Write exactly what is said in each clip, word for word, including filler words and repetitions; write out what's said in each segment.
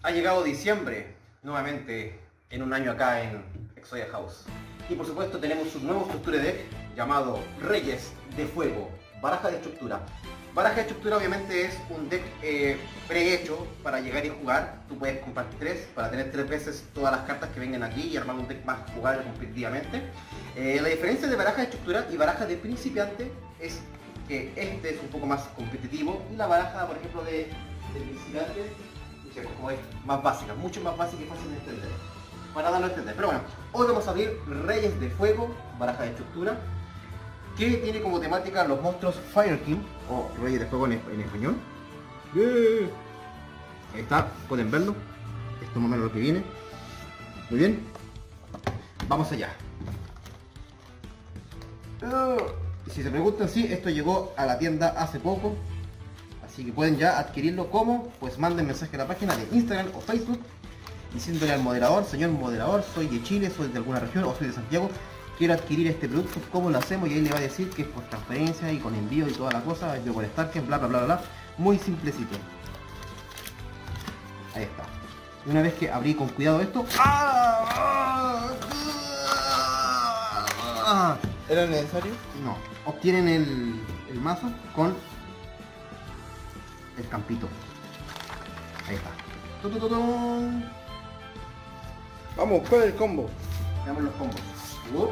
Ha llegado diciembre, nuevamente en un año acá en Exodia House. Y por supuesto tenemos un nuevo estructura deck llamado Reyes de Fuego, baraja de estructura. Baraja de estructura obviamente es un deck eh, prehecho para llegar y jugar. Tú puedes comprar tres para tener tres veces todas las cartas que vengan aquí y armar un deck más jugable competitivamente. Eh, la diferencia de baraja de estructura y baraja de principiante es que este es un poco más competitivo y la baraja, por ejemplo, de, de principiante como es más básica, mucho más básica y fácil de entender. Para darlo a entender. Pero bueno, hoy vamos a abrir Reyes de Fuego, baraja de estructura, que tiene como temática los monstruos Fire King, o Reyes de Fuego en, en español. Yeah. Ahí está, pueden verlo. Esto es más o menos lo que viene. Muy bien. Vamos allá. Uh, si se preguntan, sí, esto llegó a la tienda hace poco. Así que pueden ya adquirirlo. ¿Cómo? Pues manden mensaje a la página de Instagram o Facebook diciéndole al moderador: señor moderador, soy de Chile, soy de alguna región o soy de Santiago, quiero adquirir este producto, ¿cómo lo hacemos? Y ahí le va a decir que es por transferencia y con envío y toda la cosa, yo por Starken, bla bla bla bla, muy simplecito. Ahí está. Y una vez que abrí con cuidado esto, ¡ah! ¡Ah! ¿Era necesario? No, obtienen el, el mazo con el campito. Ahí está. ¡Tutututun! Vamos, ¿cuál es el combo? Veamos los combos. Uh.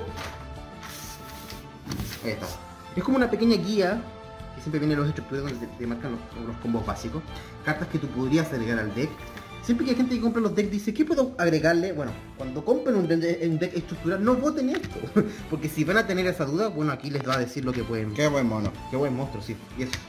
Ahí está. Es como una pequeña guía que siempre viene en los estructuras donde te, te marcan los, los combos básicos. Cartas que tú podrías agregar al deck. Siempre que hay gente que compra los decks dice, ¿qué puedo agregarle? Bueno, cuando compren un deck, un deck estructural, no voten esto. Porque si van a tener esa duda, bueno, aquí les va a decir lo que pueden. Qué buen mono. Qué buen monstruo, sí. Y eso.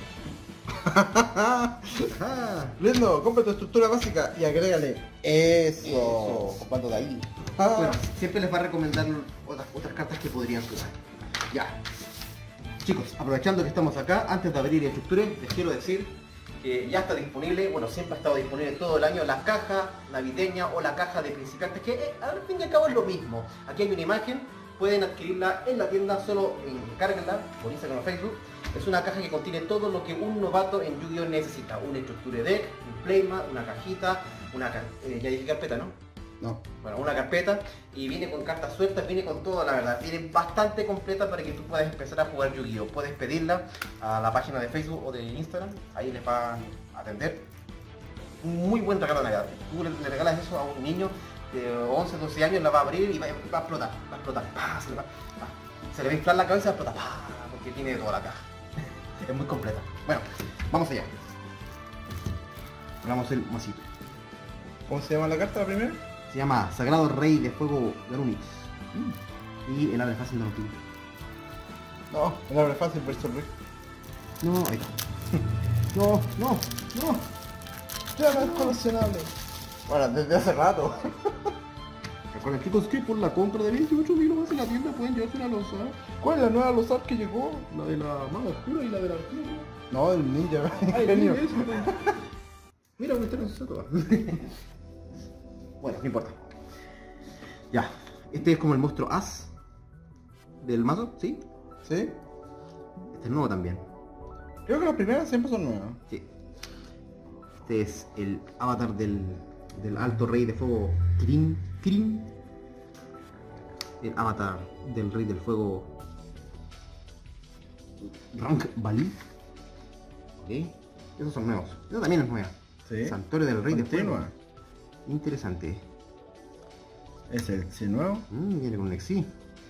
Lindo, compra tu estructura básica y agrégale eso. Eso. Comparto de ahí. Bueno, siempre les va a recomendar otras, otras cartas que podrían usar. Ya. Chicos, aprovechando que estamos acá, antes de abrir y estructurar, les quiero decir que ya está disponible, bueno, siempre ha estado disponible todo el año, la caja navideña o la caja de principiantes, que eh, al fin y al cabo es lo mismo. Aquí hay una imagen, pueden adquirirla en la tienda, solo encárguenla por Instagram o Facebook. Es una caja que contiene todo lo que un novato en Yu-Gi-Oh necesita: una estructura de deck, un playmat, una cajita, una eh, ya dije carpeta, ¿no? No. Bueno, una carpeta, y viene con cartas sueltas, viene con todo, la verdad. Viene bastante completa para que tú puedas empezar a jugar Yu-Gi-Oh. Puedes pedirla a la página de Facebook o de Instagram, ahí les va a atender. Un muy buen regalo de Navidad. Tú le, le regalas eso a un niño de once, doce años, la va a abrir y va, va a explotar, va a explotar. ¡Pah! Se le va, ¡pah! Se le va a inflar la cabeza y va a explotar, ¡pah! Porque tiene toda la caja. Es muy completa. Bueno, vamos allá. Hagamos el masito. ¿Cómo se llama la carta la primera? Se llama Sagrado Rey de Fuego Garunix. Mm. Y el abre fácil de los pintos. No, el abre fácil versus Rick. No, ahí está. No, no, no. Ya no es coleccionable. Bueno, desde hace rato. Recuerden, chicos, que por la compra de veintiocho mil más en la tienda pueden llevarse una losa. ¿Cuál es la nueva losar que llegó? La de la maga oscura y la de la arquera. No, el ninja. Ay, Genio. eso, mira, un estreno se toda. Bueno, no importa. Ya. Este es como el monstruo As del mazo, ¿sí? ¿Sí? Este es nuevo también. Creo que las primeras siempre son nuevas. Sí. Este es el avatar del, del alto rey de fuego Kirin. Kirin. El avatar del rey del fuego Rank Bali. Ok. Esos son nuevos. Eso también es nueva. Sí. Santuario del rey de Continua. fuego. Interesante. ¿Es el sí nuevo? Mm, viene con un Exi.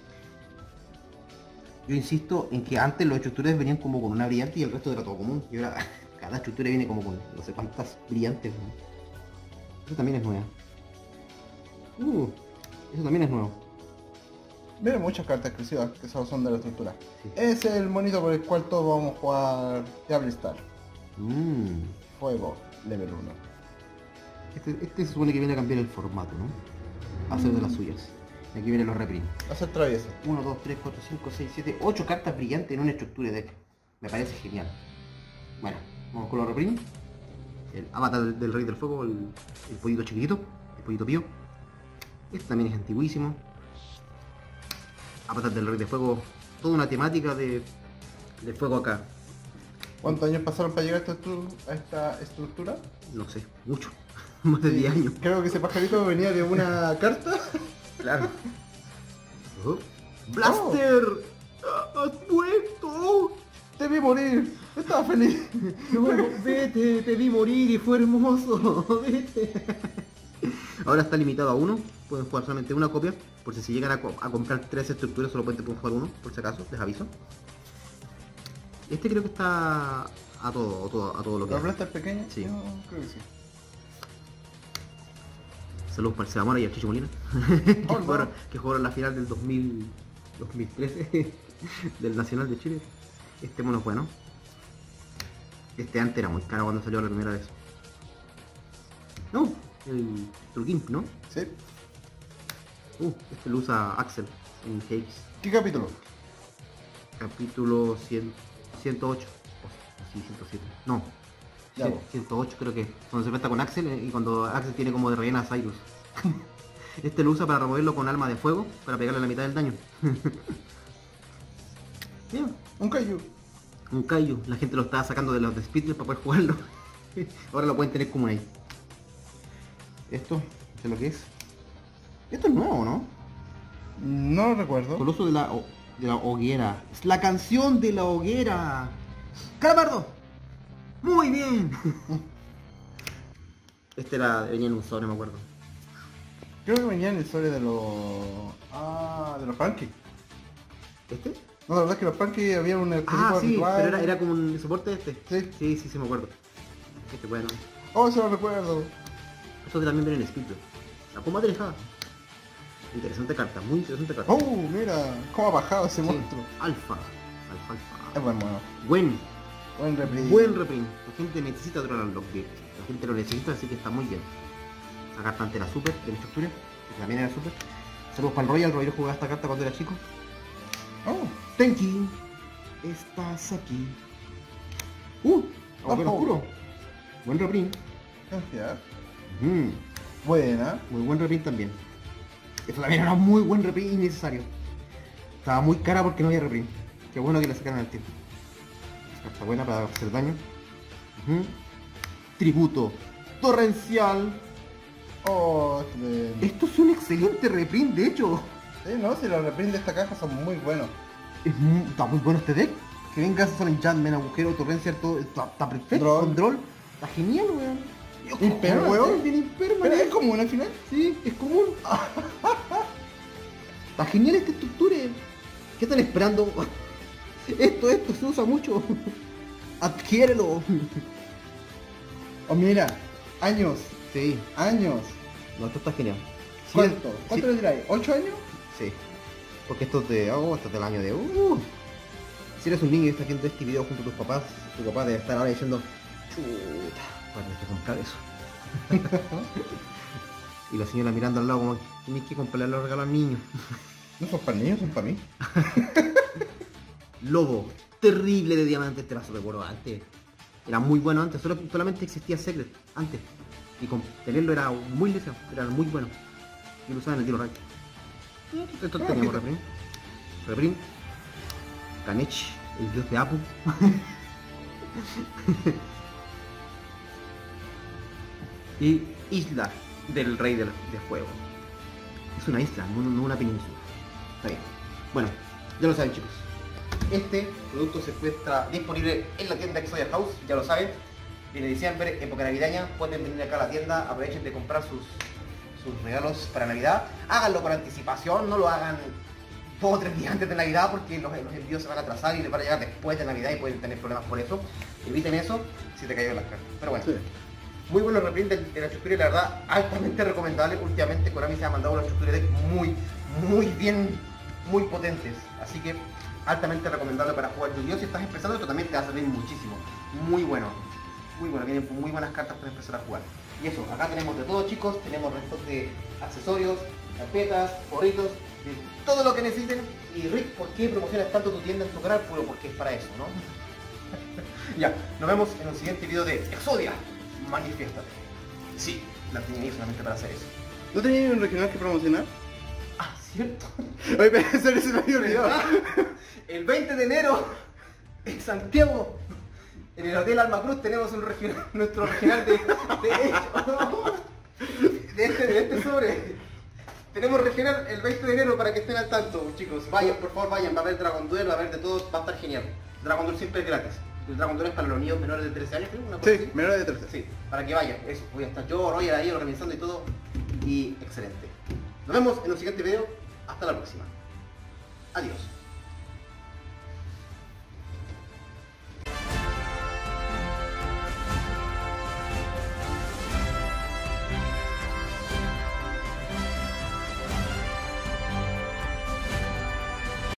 Yo insisto en que antes los estructuras venían como con una brillante y el resto era todo común. Y ahora cada estructura viene como con no sé cuántas brillantes. ¿No? Eso también es nueva. Uh, eso también es nuevo. Vienen muchas cartas exclusivas que solo son de la estructura. Sí. Es el monito por el cual todos vamos a jugar Diablo Star. Mm. Fuego, level uno. Este, este se supone que viene a cambiar el formato, ¿no? A hacer de las suyas. Y aquí vienen los reprint. Hacer travieso. uno, dos, tres, cuatro, cinco, seis, siete, ocho cartas brillantes en una estructura de deck. Me parece genial. Bueno, vamos con los reprint. El avatar del, del rey del fuego, el, el pollito chiquitito, el pollito pío. Este también es antiguísimo. Avatar del rey de fuego, toda una temática de, de fuego acá. ¿Cuántos años pasaron para llegar a esta, estru- a esta estructura? No sé, mucho. más de Sí, diez años. Creo que ese pajarito venía de una carta. Claro. Oh. ¡Blaster! ¡Has vuelto! Te vi morir. Estaba feliz. No, vete, te vi morir y fue hermoso. Vete. Ahora está limitado a uno. Pueden jugar solamente una copia. Por si se llegan a, co a comprar tres estructuras, solo pueden, pueden jugar uno, por si acaso, les aviso. Este creo que está a todo, a todo, a todo lo que ¿La hace. plasta es pequeña? Sí. No, creo que sí. Saludos para el Sebamora y al Chicho Molina. que, Oh, no. jugaron, que jugaron la final del dos mil, dos mil trece del Nacional de Chile. Este mono es bueno. Este antes era muy caro cuando salió la primera vez. No, el Truquimp, ¿no? Sí. Uh, este lo usa Axel en Hades. ¿Qué capítulo? Capítulo cien, ciento ocho. O sí, ciento siete. No. Ya, cien, vos. ciento ocho creo que. Cuando se enfrenta con Axel eh, y cuando Axel tiene como de rellena a Cyrus. Este lo usa para removerlo con arma de fuego para pegarle la mitad del daño. Bien. Un Kaiju. Un Kaiju. La gente lo estaba sacando de los de Speedrun para poder jugarlo. Ahora lo pueden tener como ahí. Esto, no sé lo que es. Esto es nuevo, ¿no? No lo recuerdo. Coloso de la, ho- de la hoguera. Es la canción de la hoguera. ¡Calamardo! Muy bien. Este era, venía en un sobre, me acuerdo. Creo que venía en el sobre de los... Ah, de los pancakes. ¿Este? No, la verdad es que los pancakes había un Ah, arquetipo sí, ritual. pero era, era como un soporte de este. Sí. Sí, sí, sí, me acuerdo. Este, bueno. Oh, se lo recuerdo. Esto que también viene en Speedrun. La pomba de dejada. Interesante carta, muy interesante carta. Oh, mira, cómo ha bajado ese Sí. monstruo. Alfa. Alfa, alfa. Es buen mono. Buen, Buen replay. buen reprint. La gente necesita otro Lockbeard. La gente lo necesita, así que está muy bien. Esta carta antes era super, de la estructura, que también era super. Saludos para el Royal, Royal jugaba esta carta cuando era chico. Oh, Tenki, estás aquí. Uh, Agujero Ojo. oscuro. Buen reprint. confiar. Mm, Buena. muy buen reprint también. Esto también era un muy buen reprint innecesario. Estaba muy cara porque no había reprint. Qué bueno que la sacaron al tiempo. Carta buena para hacer daño. Ujú. Tributo torrencial. Oh, excelente. Esto es un excelente reprint, de hecho. Sí, no, si los reprints de esta caja son muy buenos. Es muy- está muy bueno este deck. Que venga Sol Enchantment, agujero, torrencial, todo. Está, está perfecto. Droll. Con Droll. Está genial, weón. Impermanent. Weón, bien Pero impermanent. es común al final. Sí, es común. Está genial esta estructura. ¿Qué están esperando? Esto, esto se usa mucho. Adquiérelo. Oh, mira, años, Sí, años. no, esto está genial. ¿Cuánto? Sí, ¿Cuánto sí, le tiráis? ¿Ocho años? sí. Porque esto es de. Oh, esto es del año de. Uh. Si eres un niño y estás viendo este video junto a tus papás, tu papá debe estar ahora diciendo. Chuta, para que comprar eso. Y la señora mirando al lado como, tienes que comprarle los regalos al niño. No son para niños, son para mí. Lobo, terrible de diamante, este vaso de oro antes. Era muy bueno antes, solo, solamente existía Secret antes. Y con tenerlo era muy deseado, era muy bueno. Y lo usaban en el tiro rayo. Esto Ah, teníamos fíjate. reprint. Reprint. Kanech, el dios de Apu. Y Isla del Rey del, de Fuego. Es una isla, no, no una península. Está bien. Bueno, ya lo saben, chicos. Este producto se encuentra disponible en la tienda Exodia House, ya lo saben. Viene diciembre, época navideña, pueden venir acá a la tienda, aprovechen de comprar sus, sus regalos para Navidad. Háganlo con anticipación, no lo hagan dos o tres días antes de Navidad porque los, los envíos se van a atrasar y les van a llegar después de Navidad y pueden tener problemas por eso. Eviten eso si te cayeron las cartas. Pero bueno. Sí. Muy buenos reprints de, de la estructura y la verdad altamente recomendable. Últimamente Konami se ha mandado una estructura de deck muy, muy bien, muy potentes. Así que altamente recomendable para jugar Yu-Gi-Oh! Si estás empezando, esto también te va a servir muchísimo. Muy bueno, muy bueno, vienen muy buenas cartas para empezar a jugar. Y eso, acá tenemos de todo, chicos, tenemos restos de accesorios, carpetas, gorritos, de todo lo que necesiten. Y Rick, ¿por qué promocionas tanto tu tienda en tu canal? Bueno, porque es para eso, ¿no? Ya, nos vemos en un siguiente video de Exodia. Manifiéstate. Sí, la tenía ahí solamente para hacer eso. ¿No tenías un regional que promocionar? Ah, cierto. Oye, pero eso se me había olvidado. El veinte de enero en Santiago, en el Hotel Alma Cruz, tenemos un regional, nuestro regional de, de hecho. excelente sobre. Tenemos regional el veinte de enero para que estén al tanto, chicos. Vayan, por favor, vayan. Va a haber Dragon Duel, va a haber de todo, va a estar genial. Dragon Duel siempre es gratis. El Dragon Duel es para los niños menores de trece años, creo. Una cosa Sí, así. menor de trece. Sí, para que vayan. Eso, voy a estar yo, Roger ahí organizando y todo. Y excelente. Nos vemos en el siguiente video. Hasta la próxima. Adiós.